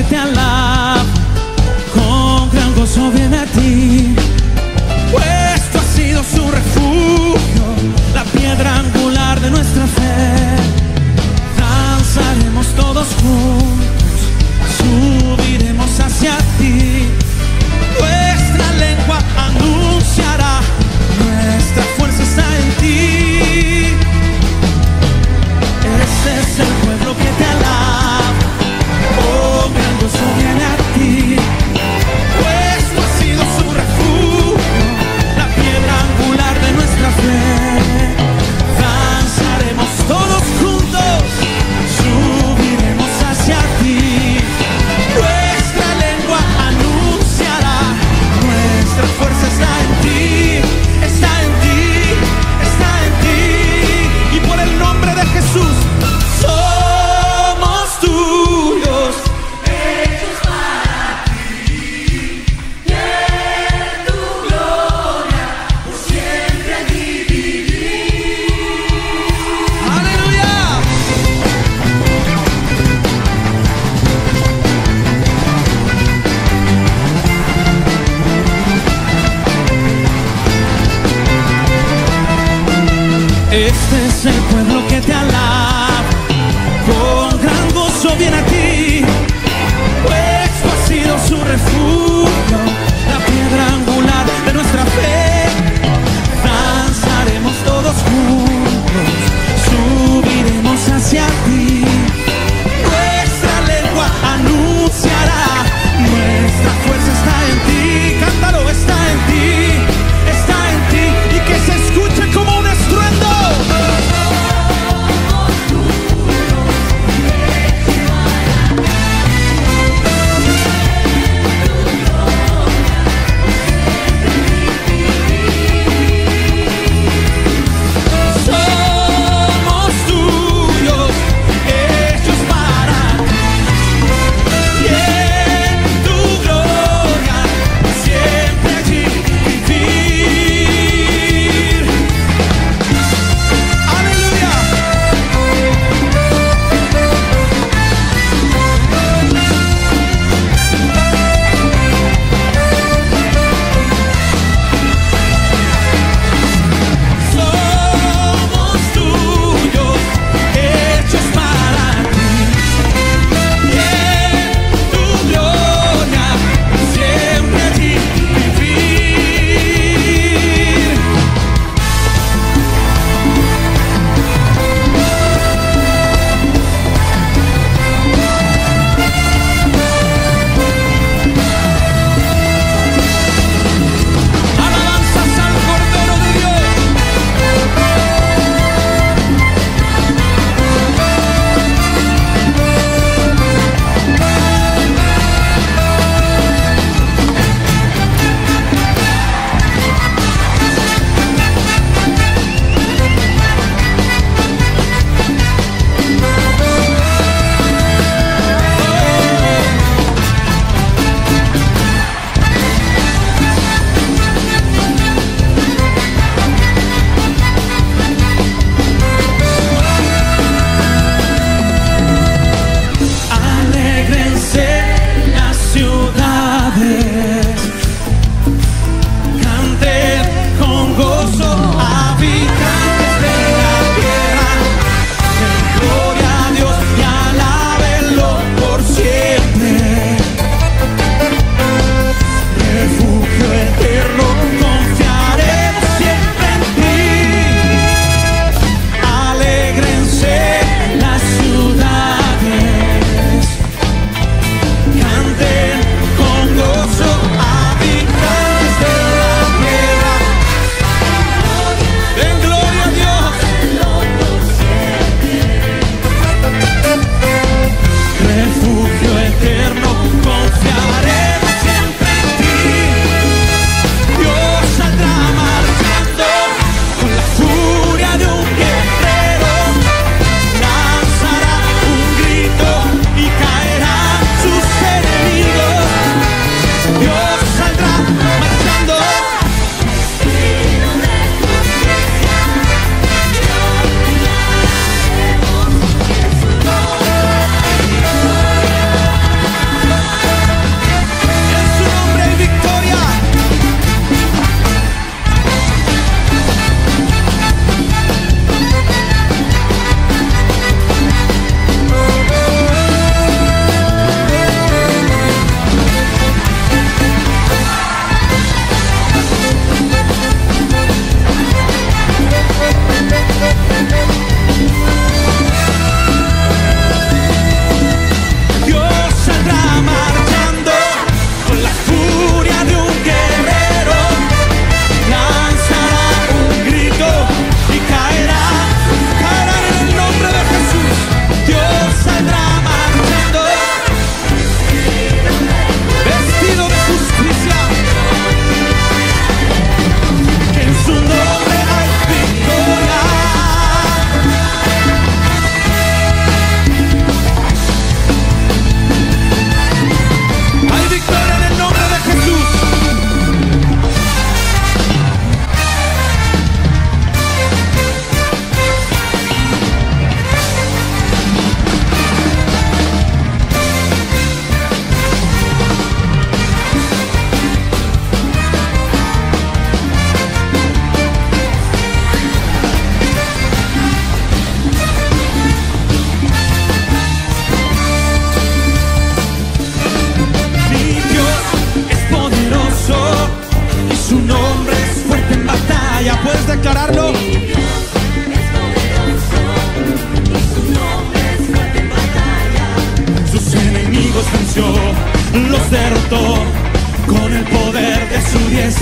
te alaba, con gran gozo viene a ti, pues tú has sido su refugio, la piedra angular de nuestra fe. Danzaremos todos juntos, subiremos hacia ti, nuestra lengua anunciará, nuestra fuerza está en ti. Este es el pueblo que te alaba, oh, gran gozo viene a ti, pues tú has sido su refugio, la piedra angular de nuestra fe. Danzaremos todos juntos, subiremos hacia ti, nuestra lengua anunciará, nuestra fuerza está en ti, está en ti, está en ti. Y por el nombre de Jesús somos tuyos, hechos para ti, y en tu gloria por siempre vivir. ¡Aleluya! Este es el pueblo que te alaba, con gran gozo viene a ti, pues tú has sido su refugio, la piedra angular de nuestra fe. Danzaremos todos juntos, subiremos hacia ti, nuestra lengua anunciará, nuestra fuerza está en ti. Cántalo, está en ti, está en ti, y que se escuche como un estruendo.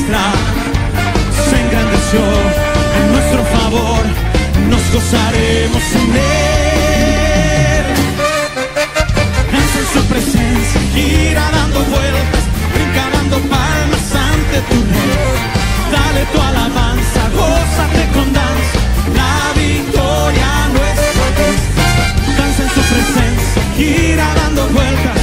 nuestra se engrandeció en nuestro favor, nos gozaremos en Él. Danza en su presencia, gira dando vueltas, brinca dando palmas ante tu Rey. Dale tu alabanza, gózate con danza, la victoria nuestra es. Danza en su presencia, gira dando vueltas.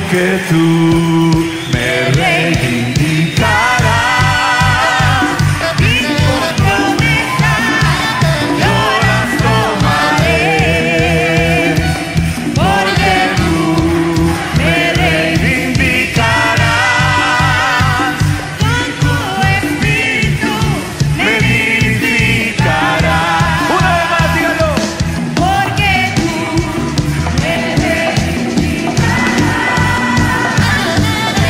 porque tú me reivindicarás. Y tus promesas yo las tomaré, porque tú me reivindicarás. Con tu espíritu me vivificarás. Una vez más, dígalo. Porque tú me reivindicarás.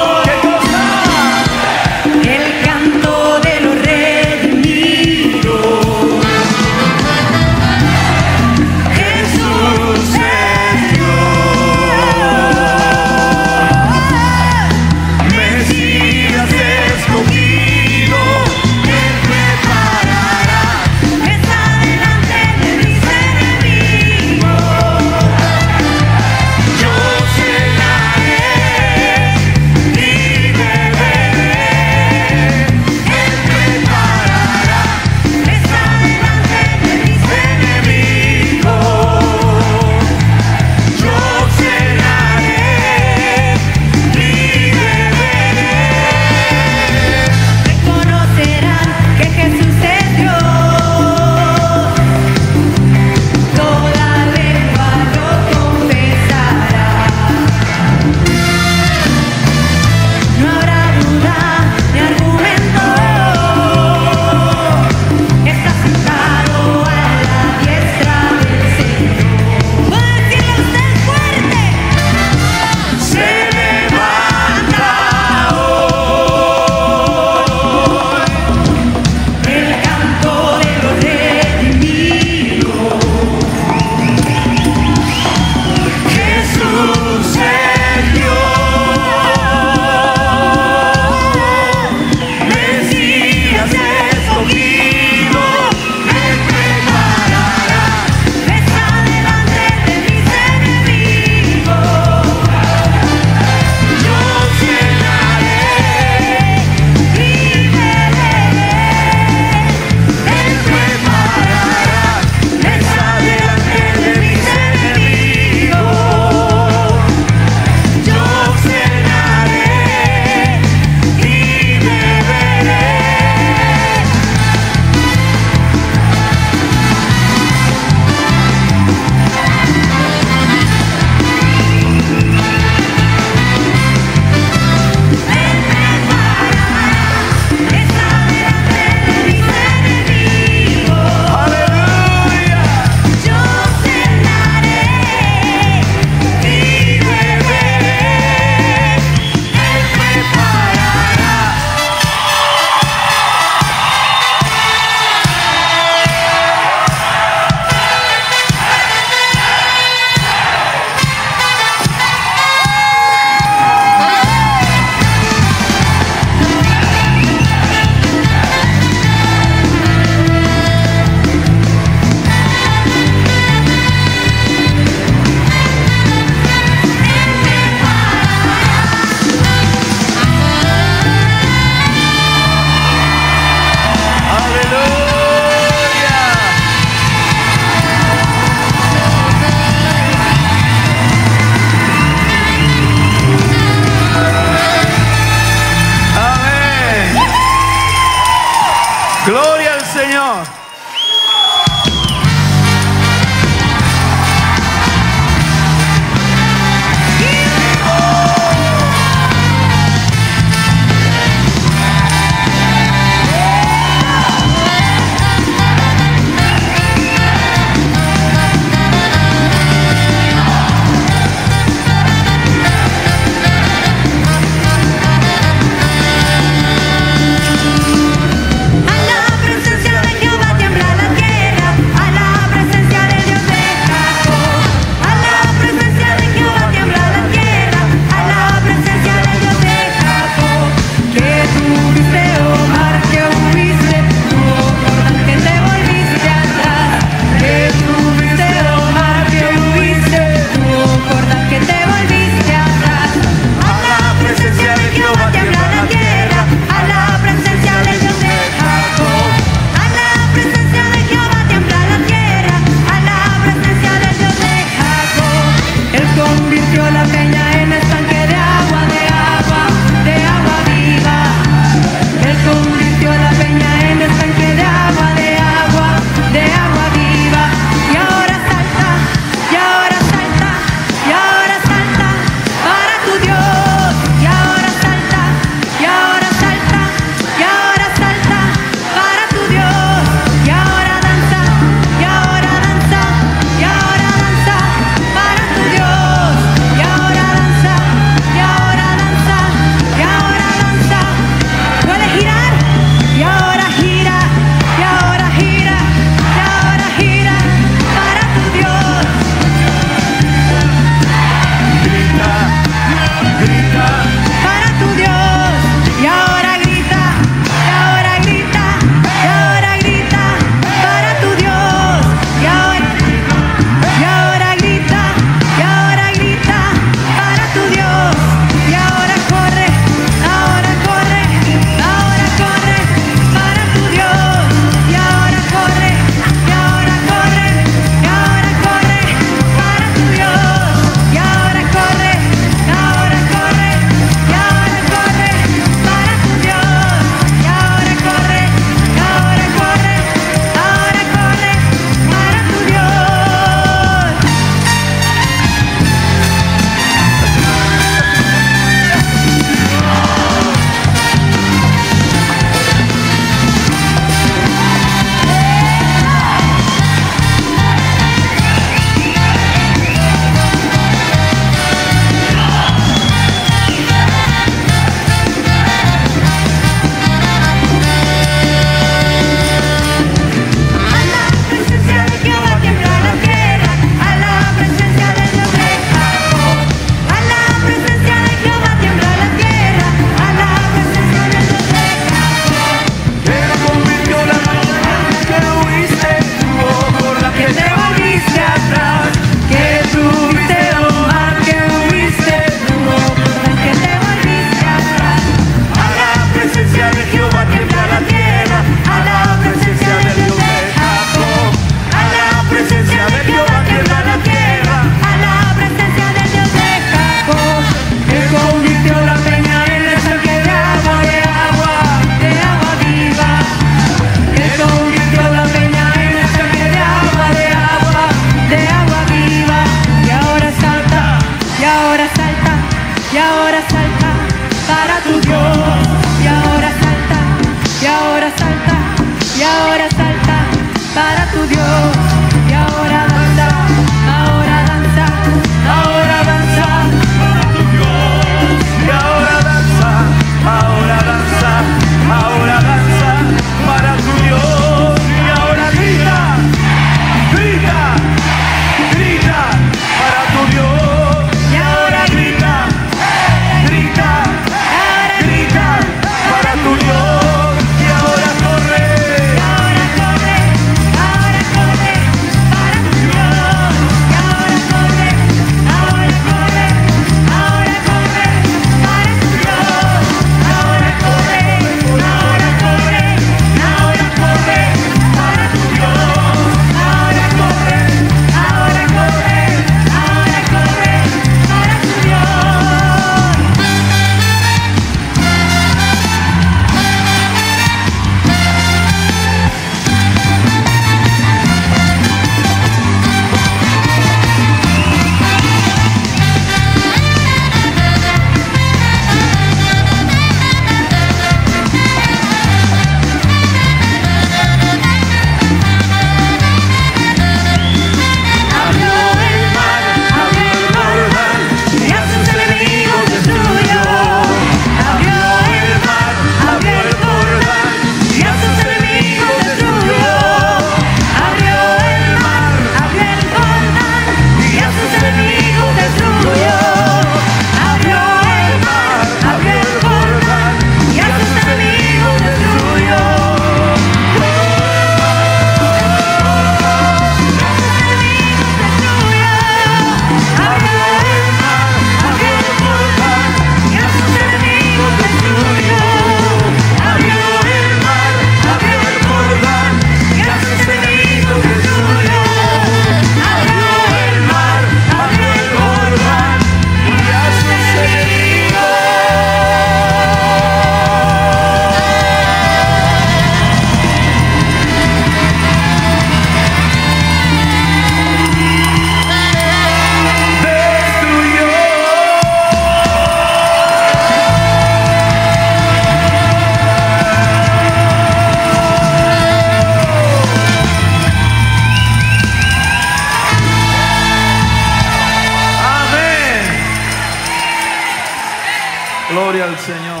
gloria al Señor.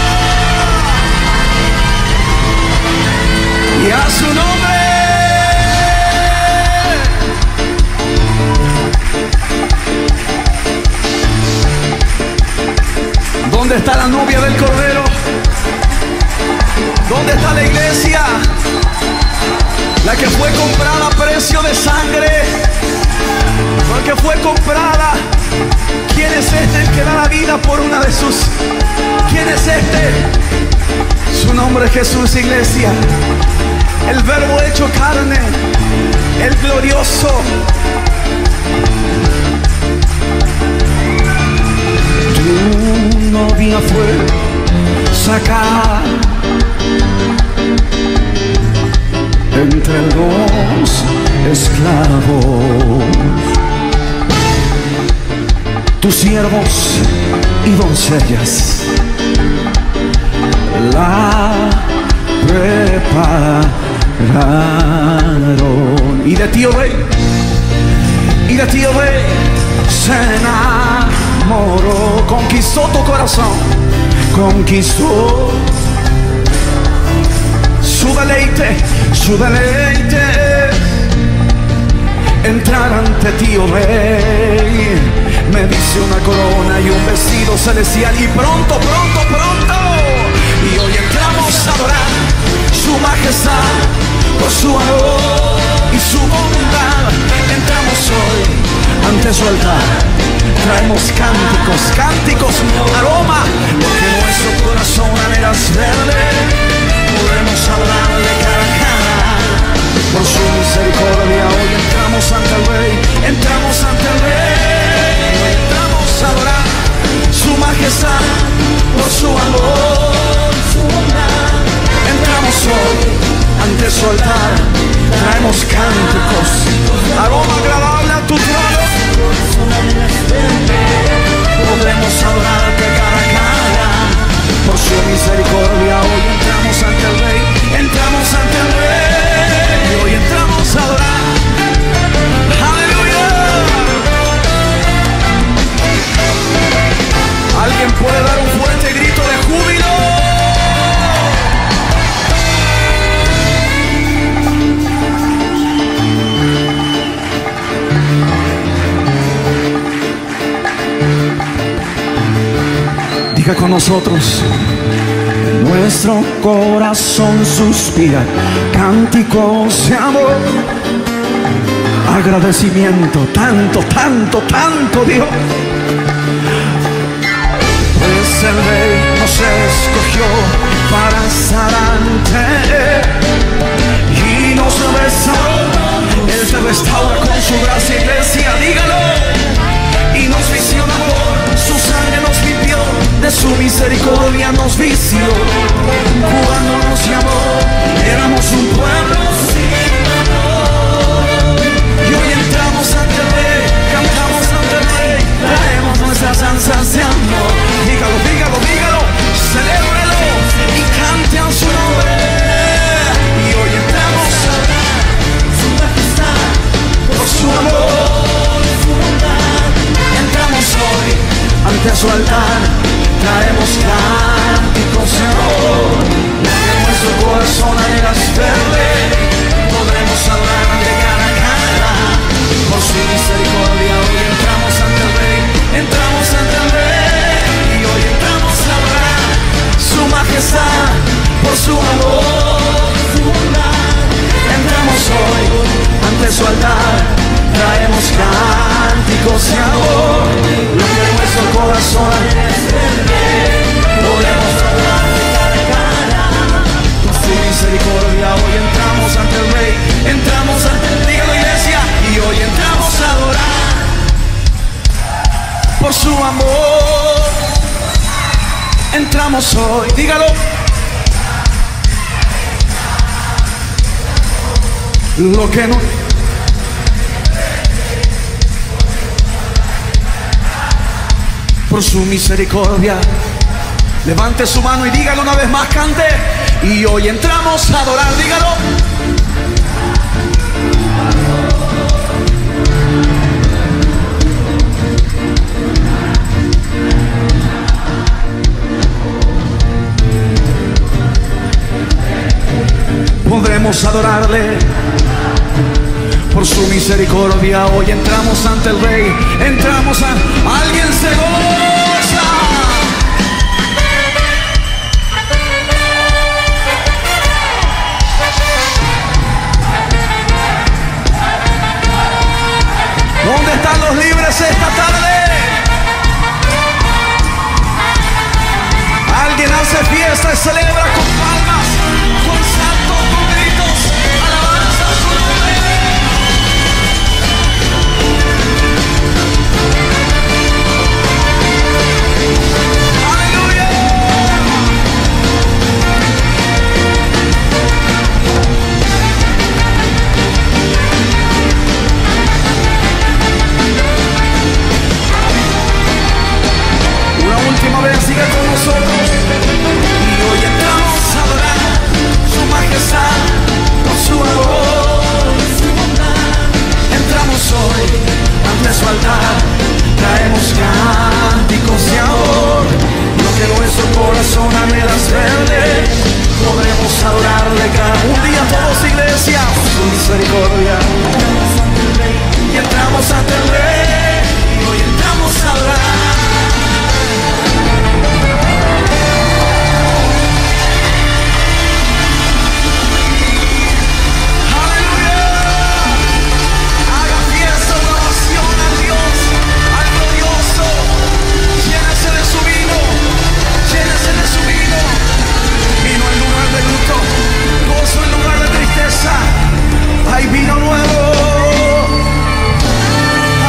Y a su nombre. ¿Dónde está la novia del Cordero? ¿Dónde está la iglesia? La que fue comprada a precio de sangre. La que fue comprada. ¿Quién es este el que da la vida por una de sus? ¿Quién es este? Su nombre es Jesús, iglesia. El Verbo hecho carne. El glorioso. Tu novia fue sacada entre los esclavos. Tus siervos y doncellas la prepararon. Y de ti, oh rey, y de ti, oh rey, se enamoró. Conquistó tu corazón, conquistó su deleite, su deleite. Entrar ante ti, oh rey, me dice una corona y un vestido celestial. Y pronto, pronto, pronto, y hoy entramos a adorar su majestad por su amor y su bondad. Entramos hoy ante su altar, traemos cánticos, cánticos, aroma, porque nuestro corazón anhela verle. Podremos adorarle cara a cara por su misericordia. Hoy entramos ante el Rey, entramos ante el Rey. Hoy entramos a adorar su majestad por su amor, su bondad. Entramos hoy ante su altar, traemos cánticos, aroma agradable a tu trono. Podremos adorarte cara a cara por su misericordia. Hoy entramos ante el Rey, entramos ante el Rey. Y hoy entramos a adorar. ¡Aleluya! ¿Alguien puede dar un fuerte grito de júbilo? Diga con nosotros. Nuestro corazón suspira, cánticos de amor, agradecimiento, tanto, tanto, tanto Dios. Pues el Rey nos escogió para estar ante Él y nos restauró. Él te restaura con su gracia, iglesia, dígalo. Y nos vistió de amor, su sangre nos limpió, de su misericordia nos vistió. Cuando nos llamó, éramos un pueblo sin amor. Y hoy entramos ante el Rey, cantamos ante el Rey, traemos nuestras danzas de amor. Dígalo, dígalo, dígalo, celébrelo y cante a su nombre. Y hoy entramos a adorar su majestad por su amor, su bondad. Entramos hoy ante su altar, traemos cánticos de amor, porque nuestro corazón anhela verle. Podremos hablar de cara a cara por su misericordia. Hoy entramos ante el Rey, entramos ante el Rey. Y hoy entramos a adorar su majestad por su amor, su bondad. Entramos hoy ante su altar, traemos cánticos de amor, lo que nuestro corazón anhela verle. Podemos hablar de cara a cara por su misericordia. Hoy entramos ante el Rey, entramos ante el Dios de la iglesia. Y hoy entramos a adorar por su amor. Entramos hoy, dígalo. Lo que no, por su misericordia. Levante su mano y dígalo una vez más, cante. Y hoy entramos a adorar, dígalo. a adorarle por su misericordia. Hoy entramos ante el Rey, entramos a... Alguien se goza. ¿Dónde están los libres esta tarde? Alguien hace fiesta y celebra con palmas, con saltos, con gritos, alabanza a su nombre. ¡Aleluya! Una última vez, siga con nosotros. Y hoy entramos a adorar su majestad, por su amor, su bondad. Entramos hoy ante su altar, traemos cánticos de amor. Lo que nuestro corazón anhela es verle, podremos adorarle un día todos, iglesia, por su misericordia. Y entramos ante el Rey, y hoy entramos a adorar. Gozo en lugar de tristeza, hay vino nuevo.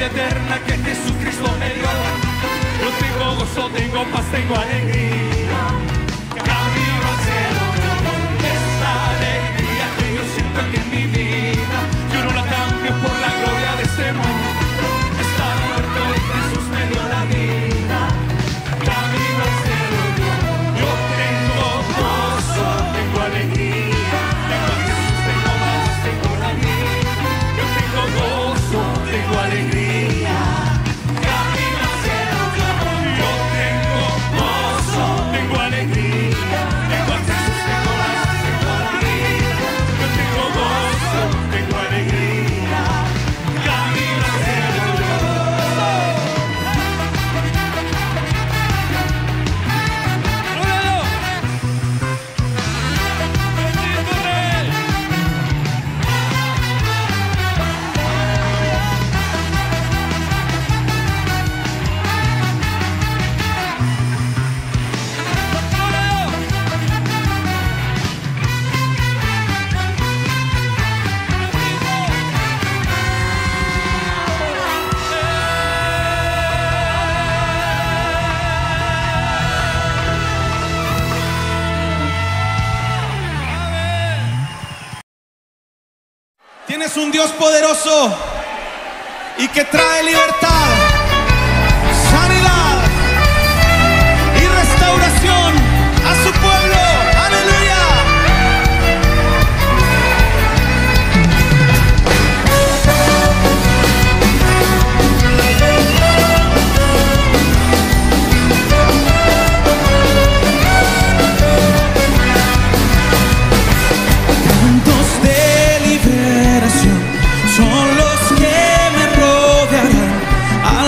vida eterna que Jesucristo me dio. Yo tengo gozo, tengo paz, tengo alegría. Camino al cielo, yo voy. Esta alegría que yo siento aquí en mi vida, yo no la cambio por la gloria de este mundo. Está muerto y Jesús me dio la vida. Camino al cielo, yo tengo gozo, tengo alegría. Tengo a Jesús, tengo paz, tengo la vida. Yo tengo gozo, tengo alegría. Camino al cielo, yo tengo gozo, tengo alegría. Tengo a Jesús, tengo paz, tengo la vida. Yo tengo gozo, tengo alegría. Camino al cielo. Tienes un Dios poderoso y que trae libertad, sanidad y restauración a su pueblo. ¡Aleluya! Cantos de liberación son los que me rodearán.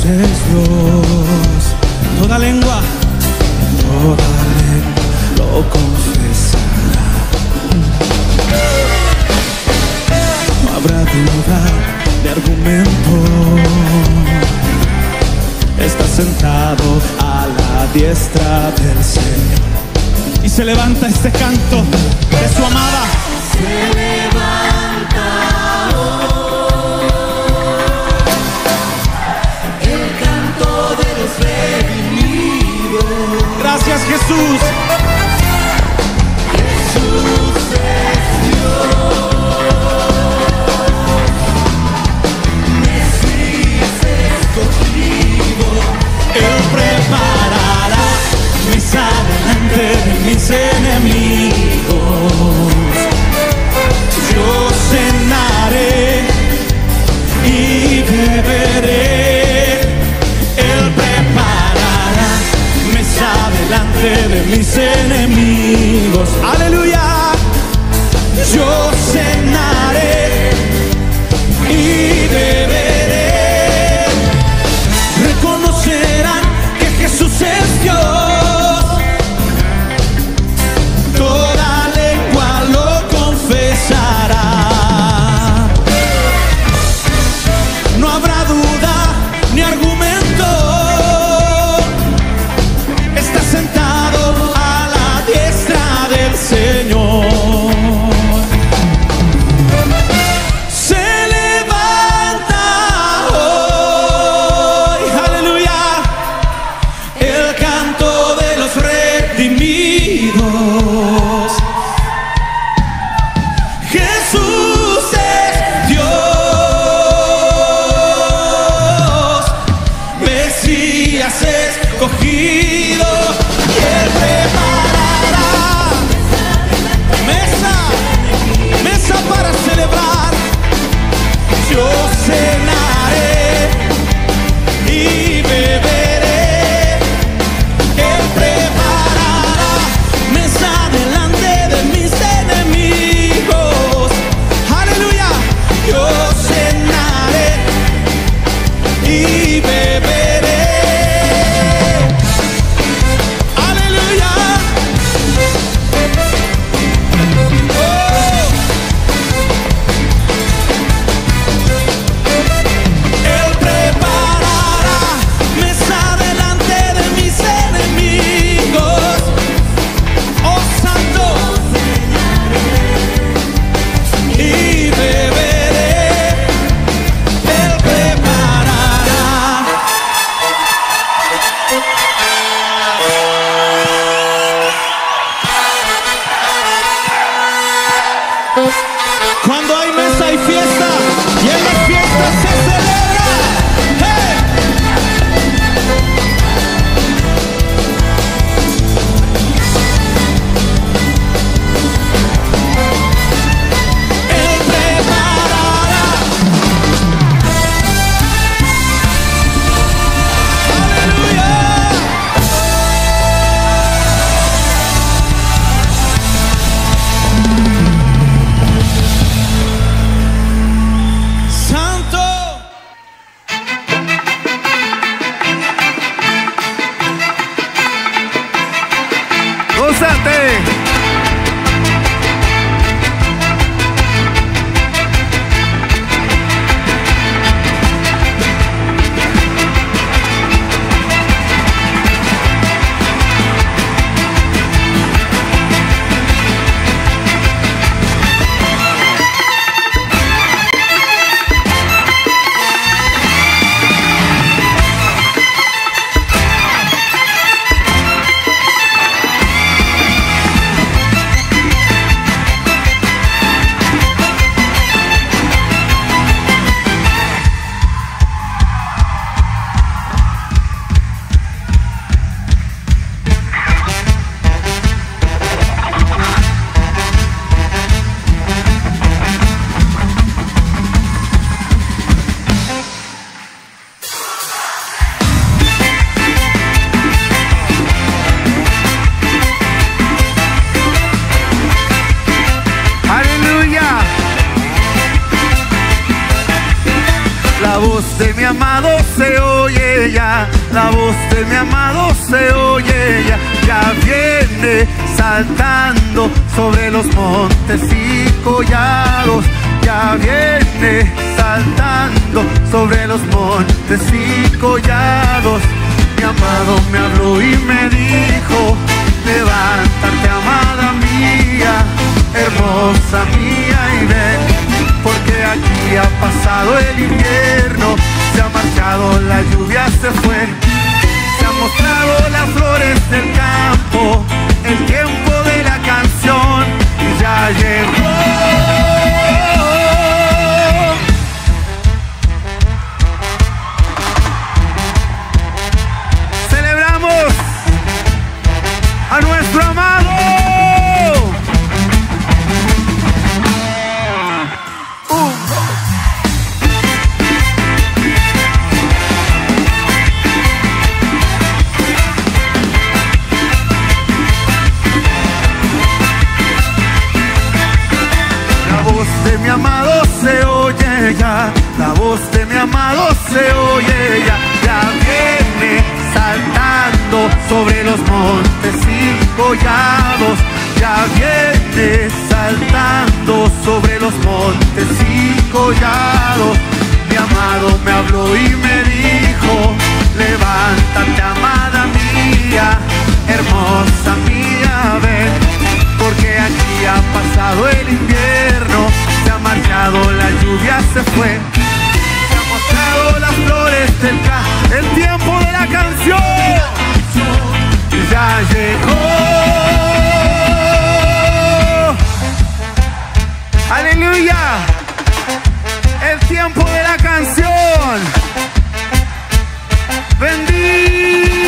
es Dios. Toda lengua lo confesará. No habrá duda de argumento. Está sentado a la diestra del Señor. Y se levanta este canto de su amada. Se levanta hoy el canto de los redimidos. Gracias, Jesús. Jesús es Dios. Mesías escogido. Él preparará mesa delante de mis enemigos. Yo cenaré y beberé. Él preparará mesa delante de mis enemigos. Aleluya. Yo cenaré y beberé. Reconocerán que Jesús es Dios. Toda lengua lo confesará. No habrá duda ni argumento. Está sentado a la diestra del Señor. Se levanta hoy, aleluya, el canto de los redimidos. Jesús es Dios, Mesías escogido. Y Él preparará mesa para celebrar. Yo cenaré y beberé. Él preparará mesa delante de mis enemigos. Aleluya. Yo cenaré y beberé. Aleluya. Él preparará mesa delante de mis enemigos. Oh Santo, y beberé. Él preparará. Cuando hay mesa hay fiesta, y en las fiestas se celebra. ¡Hey! Él preparará. ¡Aleluya! Santo. ¡Gózate! La voz de mi amado se oye La voz de mi amado se oye, ya viene saltando sobre los montes y collados. Ya viene saltando sobre los montes y collados. Mi amado me habló y me dijo: levántate, amada mía, hermosa mía, y ven, porque aquí ha pasado el invierno, se ha marchado, la lluvia se fue, se han mostrado las flores del campo, el tiempo de la canción ya llegó. A nuestro amado. La voz de mi amado se oye ya, la voz de mi amado se oye ya, ya viene saltando sobre los montes y collados, ya viene saltando sobre los montes y collados. Mi amado me habló y me dijo: levántate, amada mía, hermosa mía, ven, porque aquí ha pasado el invierno, se ha marchado, la lluvia se fue, se han mostrado las flores del campo, el tiempo de la canción ya llegó. Aleluya. El tiempo de la canción. Bendito.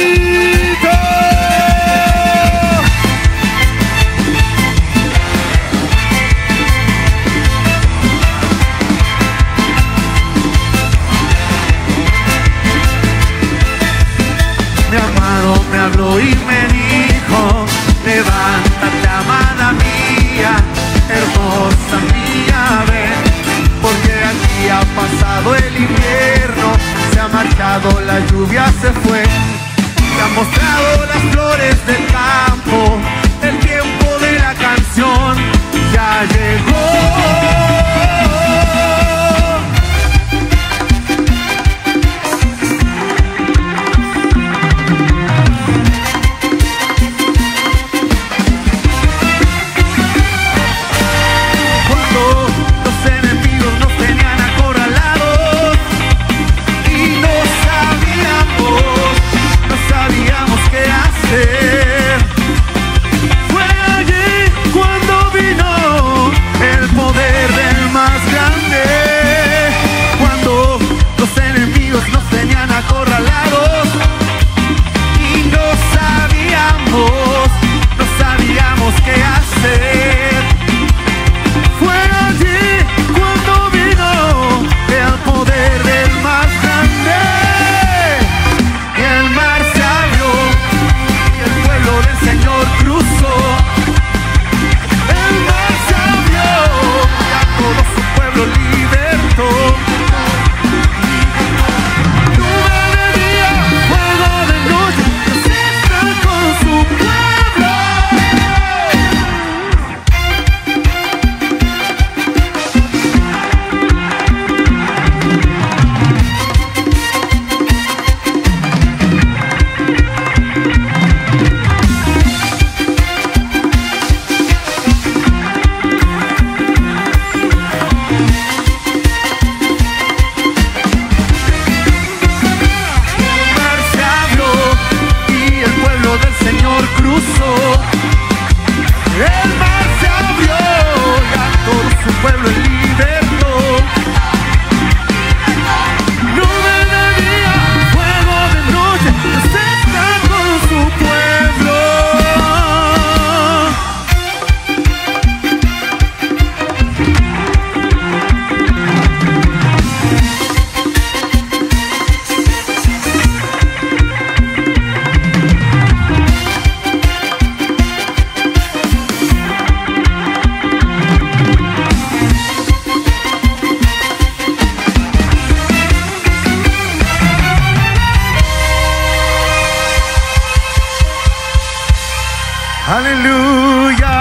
Aleluya.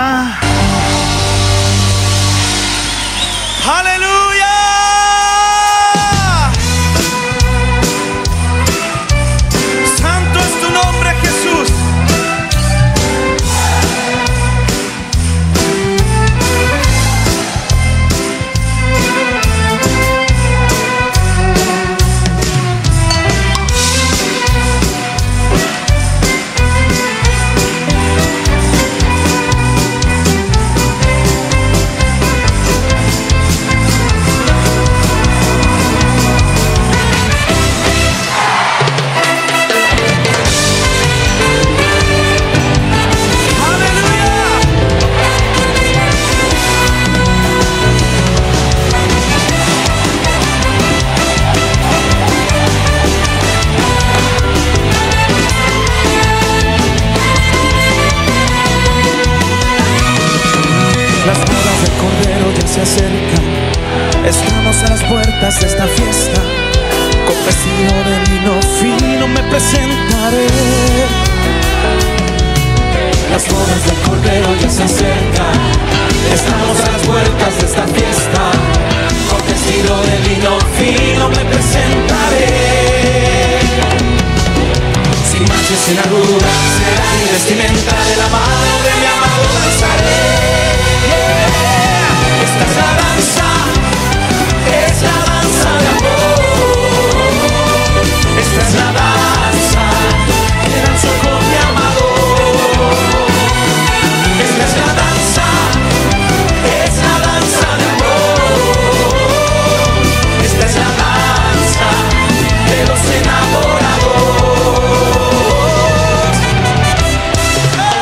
¡Aleluya! Santo es tu nombre, Jesús. Las bodas del Cordero ya se acercan. Estamos a las puertas de esta fiesta. Con vestido de lino fino me presentaré. Las bodas del Cordero ya se acercan. Estamos a las puertas de esta fiesta. Con vestido de lino fino me presentaré. Sin manchas, sin arrugas, será mi vestimenta. De la mano de mi amado danzaré. Esta es la danza, es la danza de amor. Esta es la danza que danzo con mi amado. Esta es la danza de amor. Esta es la danza de los enamorados.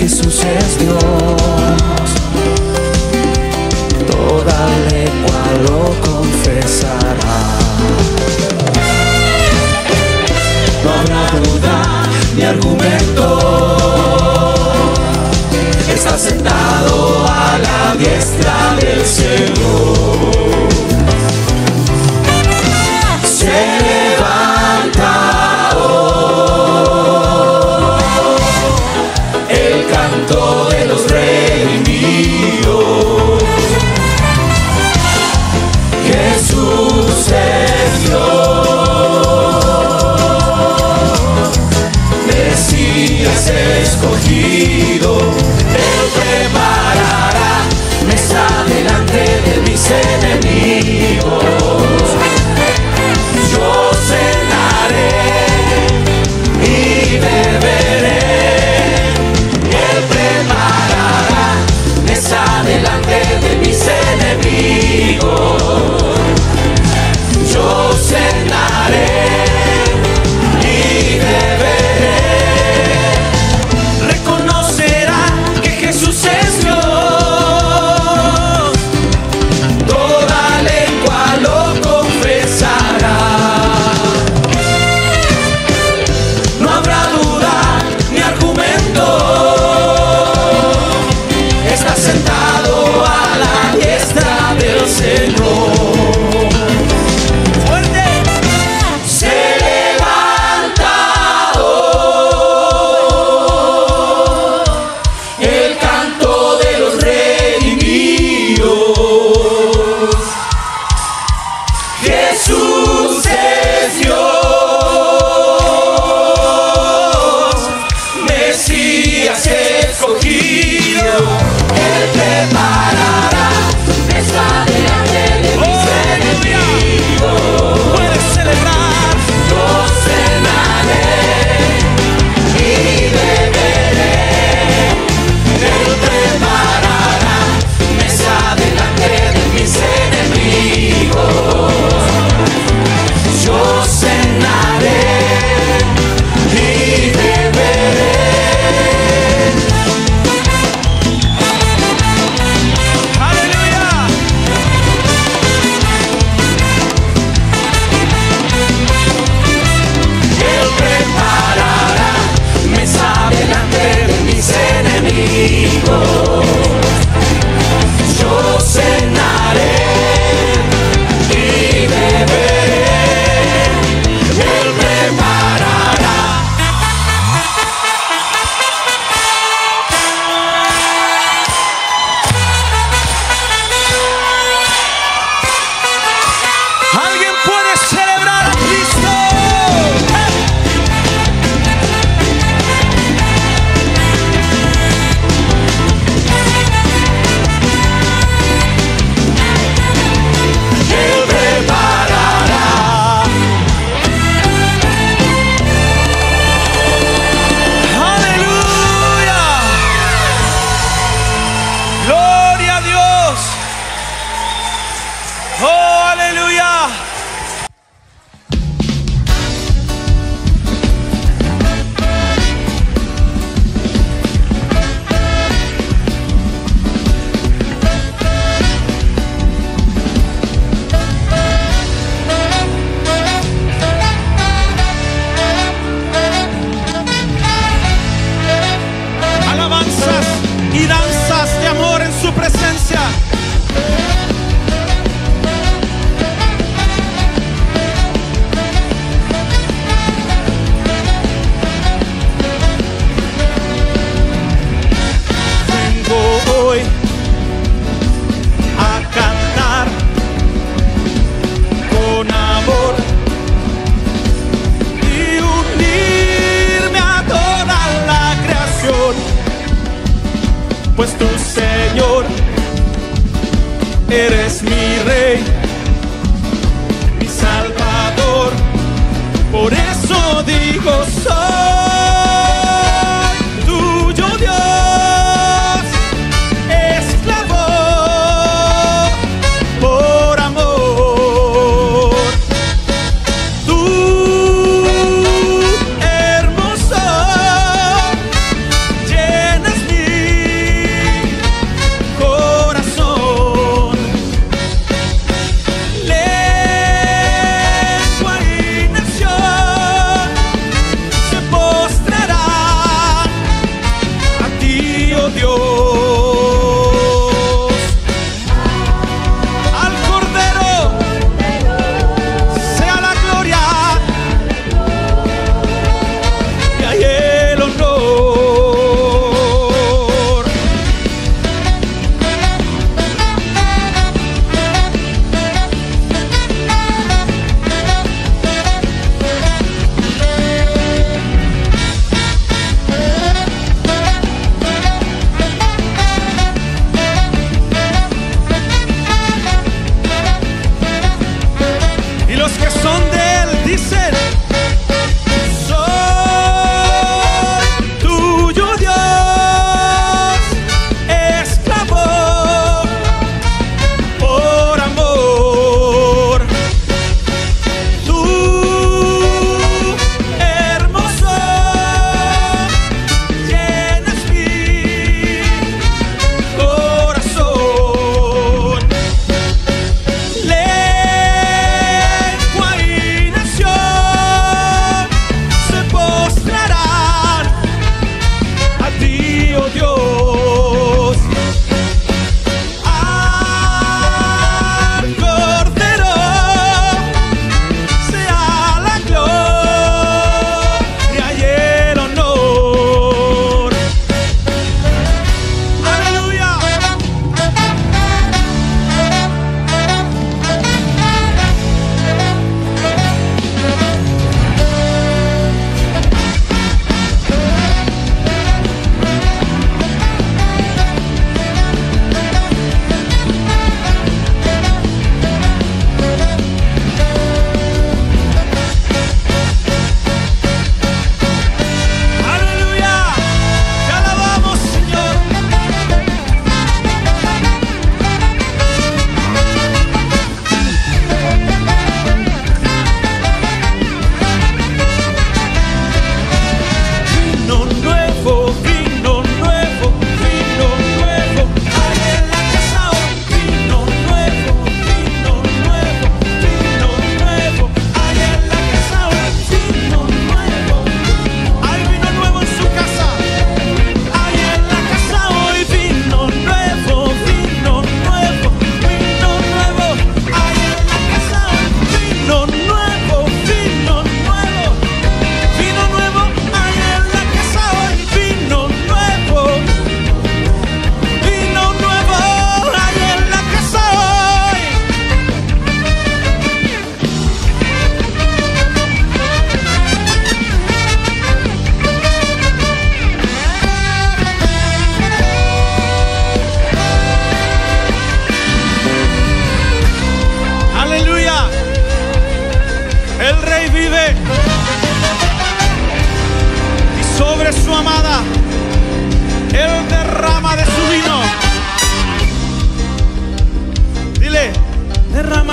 Jesús es Dios, toda lengua lo confesará. No habrá duda ni argumento, está sentado a la diestra del Señor. Se levanta el canto de los redimidos. Jesús es Dios, Mesías escogido. Él preparará mesa delante de mis enemigos. Yo cenaré y beberé. Él preparará mesa delante de mis enemigos. Yo cenaré y beberé. Reconocerá que Jesús es Dios, toda lengua lo confesará. No habrá duda ni argumento, está sentado a la diestra del Señor. Fuerte. Se levanta el canto de los redimidos. Jesús es Dios, Mesías escogido. Él preparará mesa delante de mis enemigos. Puedes celebrar. Yo cenaré y beberé. Él preparará mesa delante de mis enemigos. Yo cenaré y beberé. ¡Aleluya! Él preparará mesa delante de mis enemigos. Yo cenaré y beberé. Él preparará. ¿Alguien puede celebrar a Cristo? Él preparará. ¡Aleluya! ¡Gloria a Dios! ¡Oh, aleluya! Alabanzas y danzas de amor en su presencia. Vengo hoy a cantar con amor y unirme a toda la creación, pues tú, Señor, eres mi Rey, mi Salvador. Por eso digo, soy tuyo, Dios, esclavo por amor. Tú, hermoso, llenas mi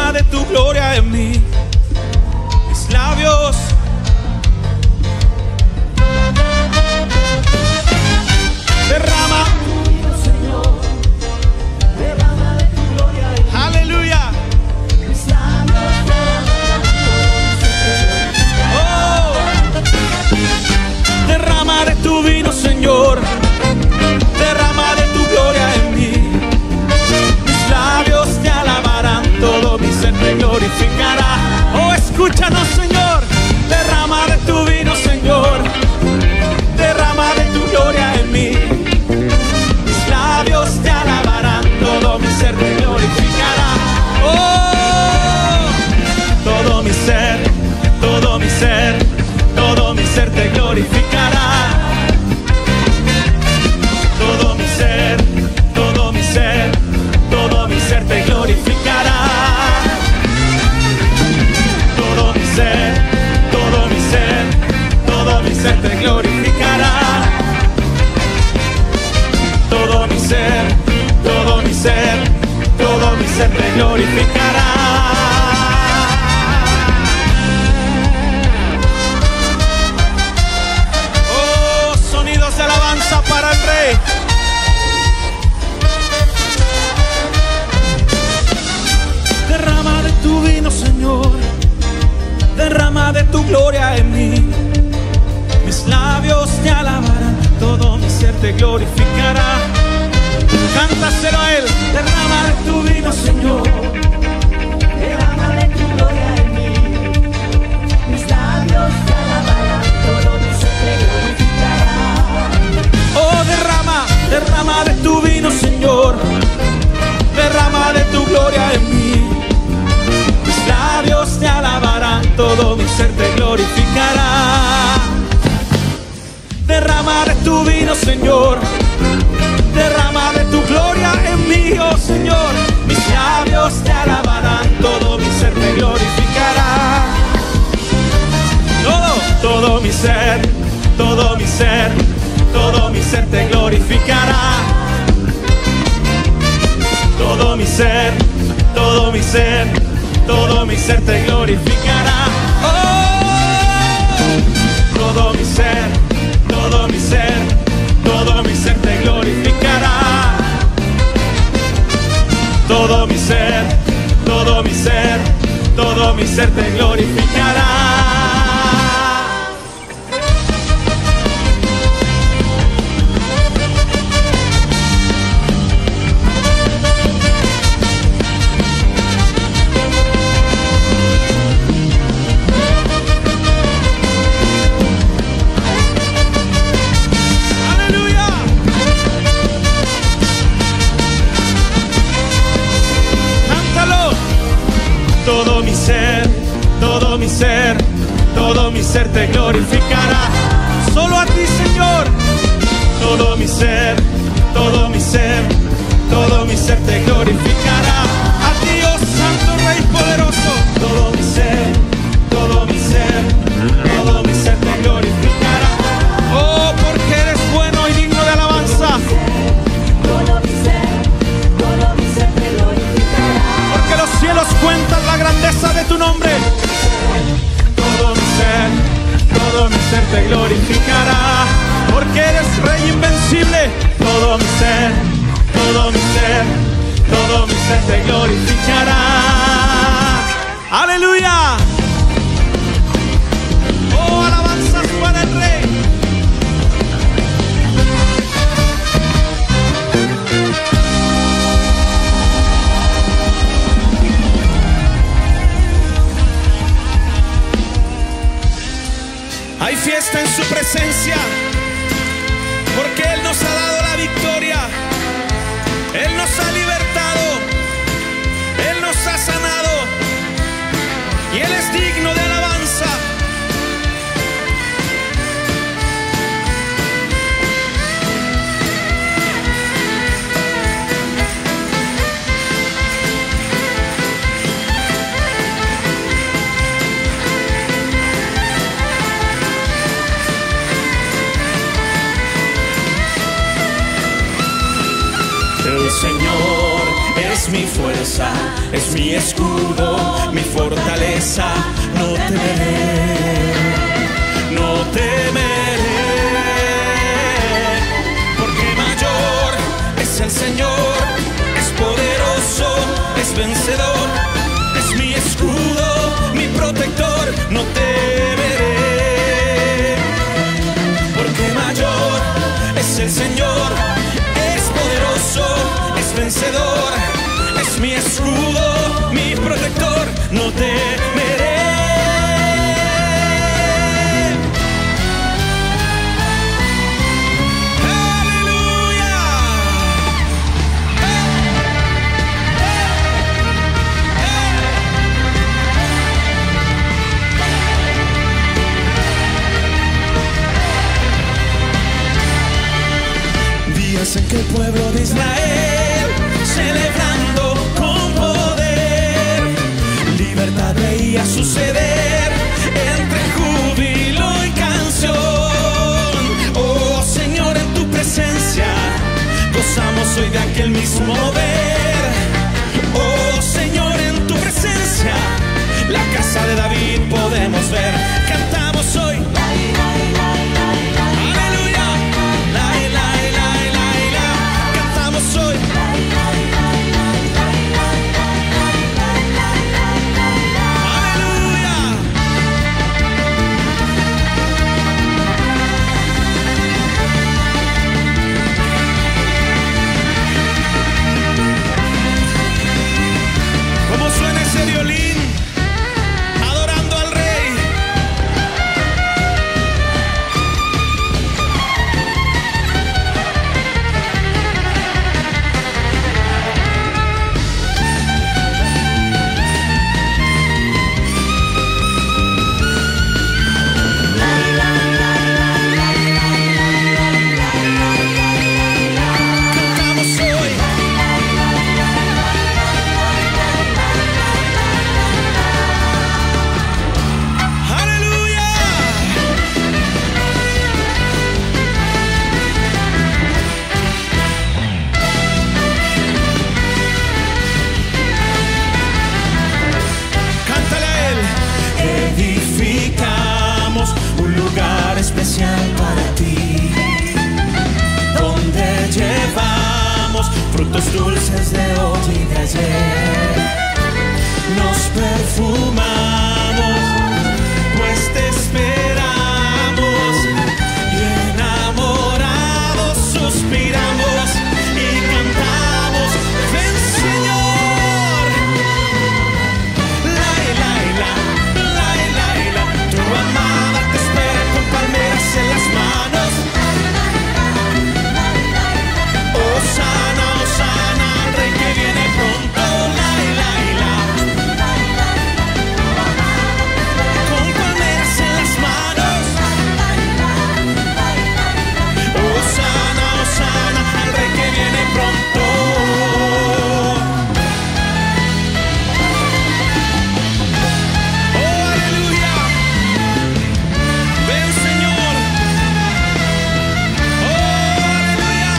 Derrama de tu gloria en mí, mis labios. Derrama, Señor, derrama de tu gloria en aleluya. mis labios. Oh, derrama de tu vino, Señor. Derrama de tu gloria en mí. Mis labios te alabarán, todo mi ser te glorificará. Oh, escúchanos, Señor. Derrama de tu vino, Señor. Derrama de tu gloria en mí. Mis labios te alabarán, todo mi ser te glorificará. Oh, todo mi ser, todo mi ser, todo mi ser te glorificará. Todo mi ser, todo mi ser, todo mi ser te glorificará. Todo mi ser, todo mi ser, todo mi ser te glorificará. Todo mi ser, todo mi ser, todo mi ser te glorificará. Oh, sonidos de alabanza para el Rey. Derrama de tu vino, Señor. Derrama de tu gloria en mí. Mis labios te alabarán, todo mi ser te glorificará. Cántaselo a Él. Derrama de tu vino, Señor. Derrama de tu gloria en mí. Mis labios te alabarán, todo mi ser te glorificará. Oh, derrama, derrama de tu vino, Señor. Derrama de tu gloria en mí. Mis labios te alabarán, todo mi ser te glorificará. Derrama de tu vino, Señor. Derrama de tu gloria en mí, oh Señor. Mis labios te alabarán, todo mi ser te glorificará. Todo mi ser, todo mi ser, todo mi ser te glorificará. Todo mi ser, todo mi ser, todo mi ser te glorificará. Oh, todo mi ser, todo mi ser, todo mi ser te glorificará. Todo mi ser, todo mi ser, todo mi ser te glorificará. Todo mi ser, todo mi ser, todo mi ser te glorificará. Solo a ti, Señor. Todo mi ser, todo mi ser, todo mi ser te glorificará. A ti, oh Santo Rey poderoso. Todo mi ser, todo mi ser, todo mi ser te glorificará. Oh, porque eres bueno y digno de alabanza. Todo mi ser, todo mi ser te glorificará. Porque los cielos cuentan la grandeza de tu nombre. Todo mi ser, todo mi ser te glorificará. Porque eres Rey invencible. Todo mi ser, todo mi ser, todo mi ser te glorificará. Aleluya. Oh, alabanzas para el Rey. Hay fiesta en su presencia, porque Él nos ha dado la victoria. Él nos ha libertado, Él nos ha sanado, y Él es digno de alabanza. fuerza, es mi escudo, mi fortaleza. No temeré, no temeré, porque mayor es el Señor, es poderoso, es vencedor, es mi escudo, mi protector. No temeré, porque mayor es el Señor, es poderoso, es vencedor, es mi escudo, mi protector. No temeré. En que el pueblo de Israel, celebrando con poder, libertad veía suceder entre júbilo y canción. Oh Señor, en tu presencia gozamos hoy de aquel mismo ver. Oh Señor, en tu presencia la casa de David podemos ver. Cantamos hoy. Soy. Aleluya. ¿Cómo suena ese violín? Adorando al Rey. Especial para ti, donde llevamos frutos dulces de hoy y de ayer. Nos perfumamos, pues te esperamos, y enamorados suspiramos y cantamos: ven Señor. La, la, la, la, la, la, tu amada te espera con palmeras en las manos. Hosana, Hosana, al Rey que viene pronto. La, la, la, con palmeras en las manos. Hosana, Hosana, al Rey que viene pronto. Oh, aleluya. Ven Señor. Oh, aleluya.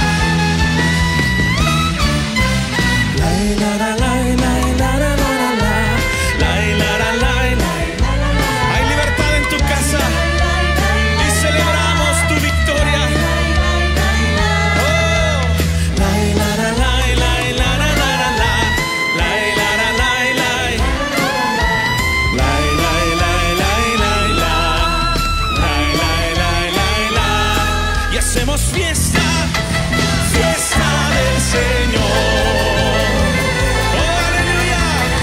La, la, la, la, la, la, la, la, la, la, la, la, la. Hay libertad en tu casa y celebramos tu victoria. Oh, la, la, la, la, la, la, la, la, la, la, la, la, la, la. La, la, la, la, la, la, la, la, la, la. Y hacemos fiesta, fiesta del Señor. Oh, aleluya.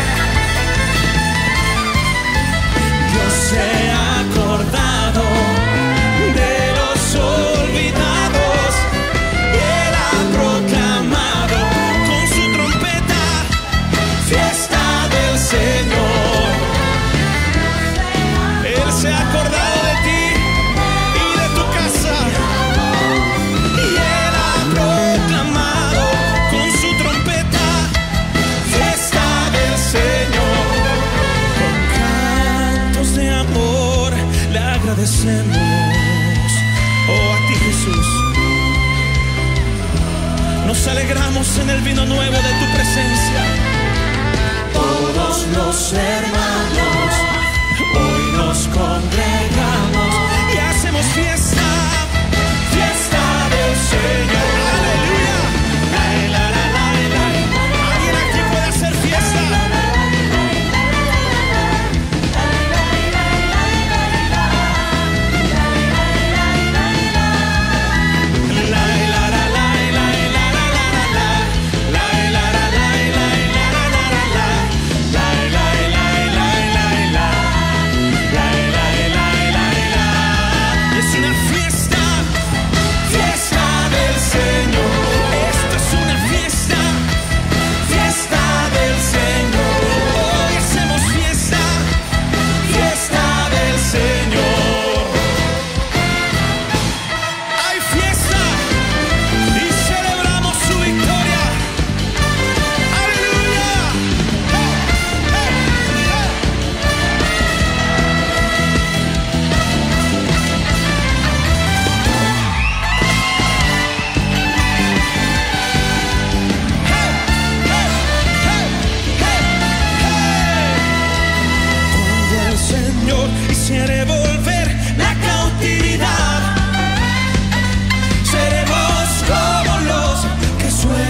Dios se ha acordado de los olvidados y Él ha proclamado con su trompeta: fiesta del Señor. Él se ha acordado de ti y de tu casa, y Él ha proclamado con su trompeta: fiesta del Señor. Con cantos de amor le agradecemos, oh, a ti Jesús. Nos alegramos en el vino nuevo de tu presencia. todos los hermanos, hoy nos congregamos y hacemos fiesta, fiesta del Señor. Aleluya. La, la, la, la, la. ¿Alguien aquí puede hacer fiesta? Quisiere volver la cautividad, seremos como los que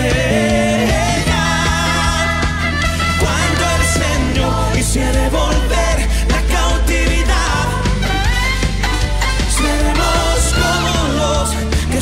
sueñan. Cuando el Señor quisiere volver la cautividad, seremos como los que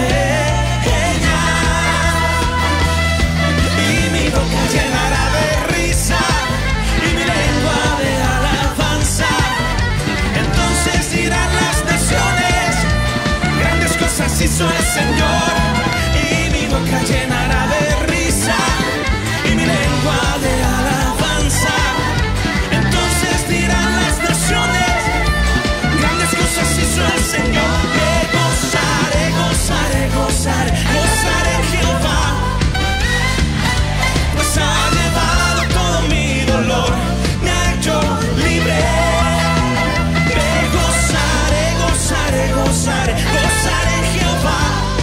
sueñan. Y mi boca llenará de risa y mi lengua de alabanza. Entonces dirán las naciones, grandes cosas hizo el Señor. Y mi boca llenará de risa y mi lengua de alabanza. Entonces dirán las naciones, grandes cosas hizo el Señor. Me gozaré, gozaré, gozaré, gozaré en Jehová, pues ha llevado todo mi dolor, me ha hecho libre. Gozaré, gozaré, gozaré en Jehová,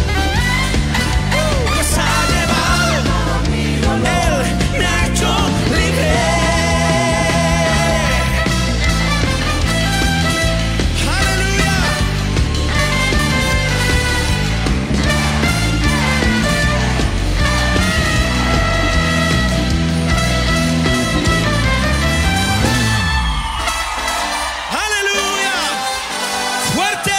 pues ha llevado mi dolor, Él me ha hecho libre. Aleluya. Aleluya. Fuerte.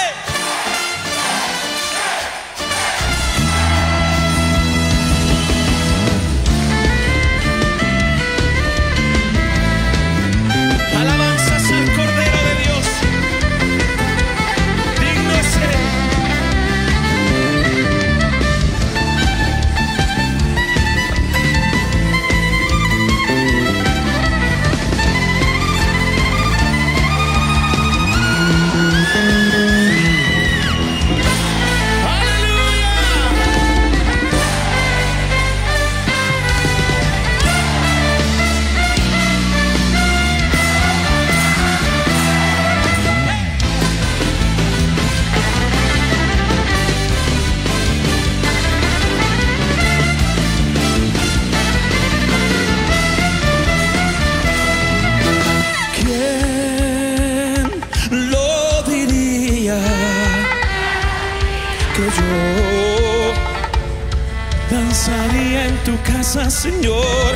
Alabanzas al Cordero de Dios. Digno es Él. ¿Quién lo diría que yo danzaría en tu casa, Señor?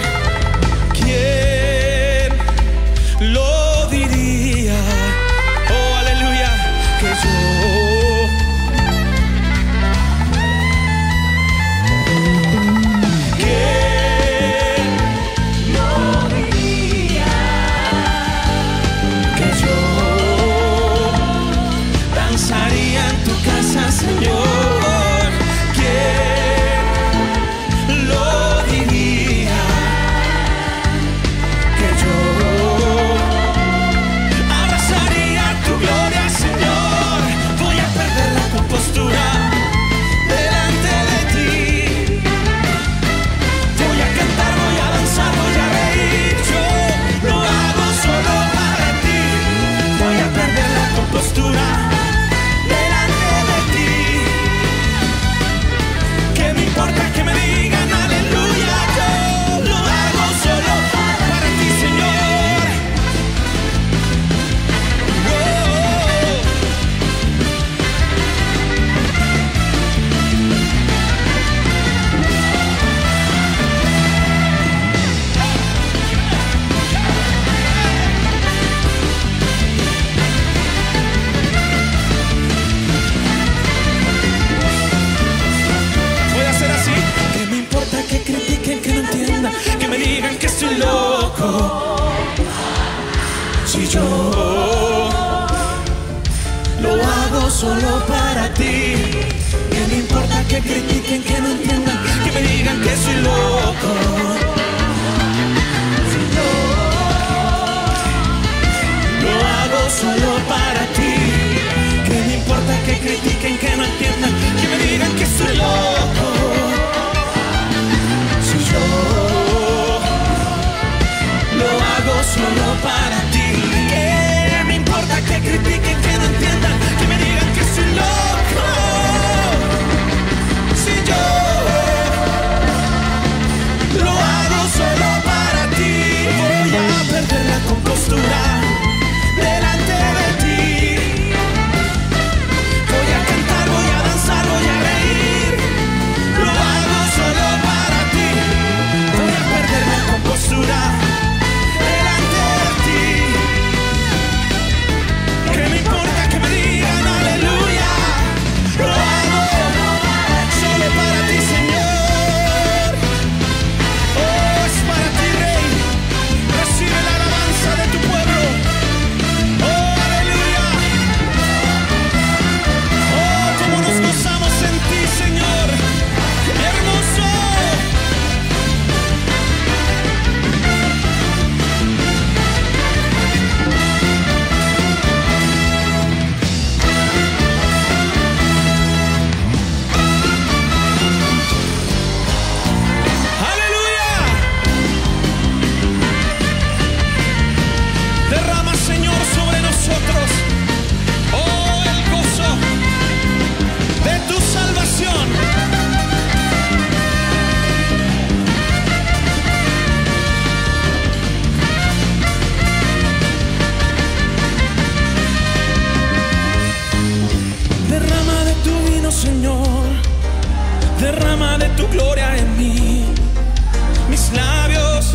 ¿Quién lo diría? Oh, aleluya, que yo danzaría en tu casa, Señor. ¿Quién lo diría? Si yo lo hago solo para ti, que me importa que critiquen, que no entiendan, que me digan que soy loco. Si yo lo hago solo para ti, que me importa que critiquen, que no entiendan, que me digan que soy loco. Si yo lo hago solo para ti, que me importa que critiquen, que no entiendan, que me digan que soy loco. Si yo lo hago solo para ti, voy a perder la compostura delante de ti. Voy a cantar, voy a danzar, voy a reír. Lo hago solo para ti. Voy a perder la compostura delante de ti. ¿Qué me importa que me digan aleluya? Lo hago solo para ti, Señor. Oh, es para ti, Rey. Recibe la alabanza de tu pueblo. Oh, aleluya. Oh, cómo nos gozamos en ti, Señor. Hermoso. ¡Aleluya! Derrama, Señor, sobre nosotros, oh, el gozo de tu salvación. Derrama de tu vino, Señor. Derrama de tu gloria en mí. Mis labios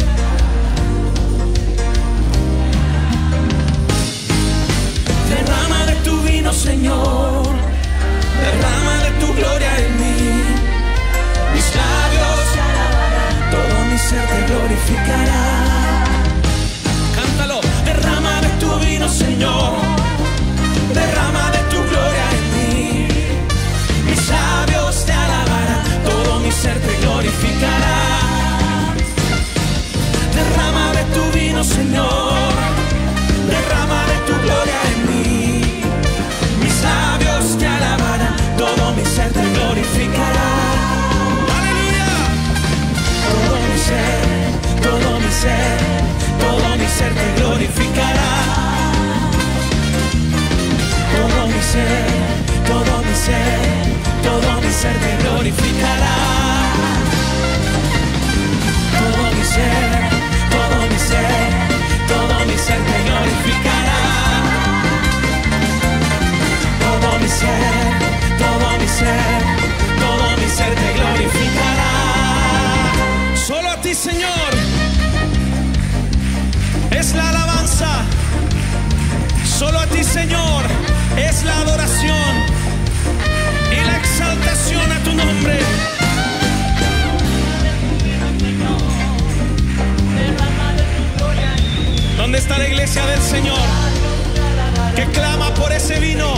derrama de tu vino, Señor. Derrama de tu gloria en mí. Mis labios te alabarán, todo mi ser te glorificará. Cántalo. Derrama de tu vino, Señor. Derrama de tu gloria en mí. Mis labios te alabarán, todo mi ser te glorificará. Derrama de tu vino, Señor. Derrama de tu gloria en mí. Mis labios te alabarán, todo mi ser te glorificará. ¡Aleluya! Todo mi ser, todo mi ser, todo mi ser te glorificará. Todo mi ser, todo mi ser, todo mi ser te glorificará. Todo mi ser, todo mi ser, todo mi ser te glorificará. Todo mi ser, todo mi ser, todo mi ser te glorificará. Solo a ti, Señor, es la alabanza. Solo a ti, Señor, es la adoración y la exaltación a tu nombre. ¿Dónde está la iglesia del Señor que clama por ese vino?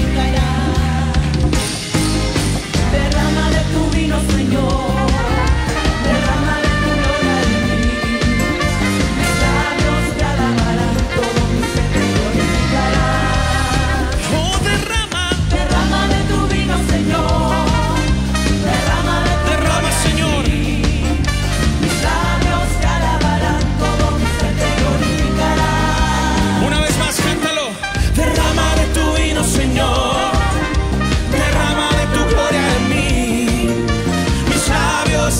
Derrama de tu vino, Señor. Derrama de tu gloria en mí. Mis labios te alabarán, todo mi ser te glorificará. Oh, derrama. Derrama de tu vino, Señor. Derrama de tu Derrama, Señor. mis labios te alabarán, todo mi ser te glorificará. Una vez más, cántalo. Derrama de tu vino, Señor. Derrama de tu gloria en mí. Mis labios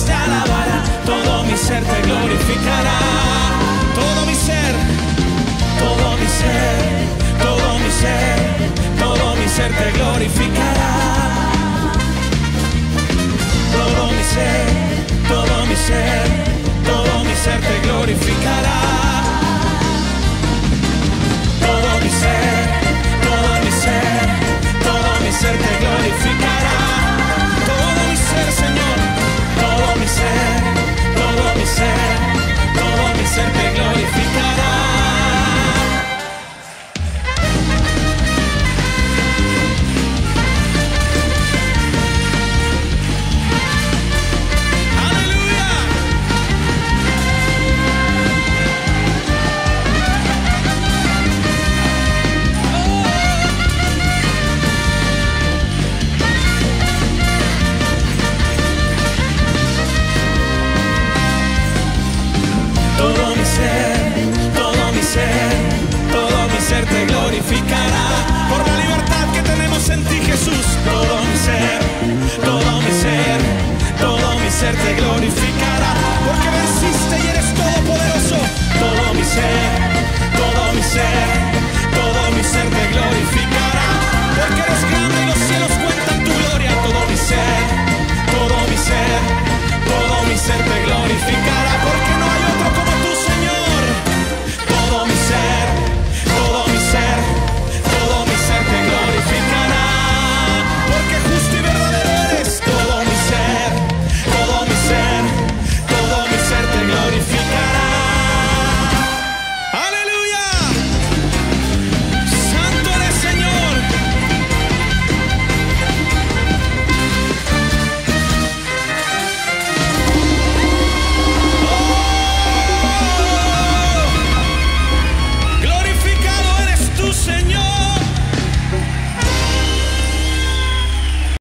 ser te glorificará. Por la libertad que tenemos en ti, Jesús. Todo mi ser, todo mi ser, todo mi ser te glorificará. Porque venciste y eres todopoderoso. Todo mi ser,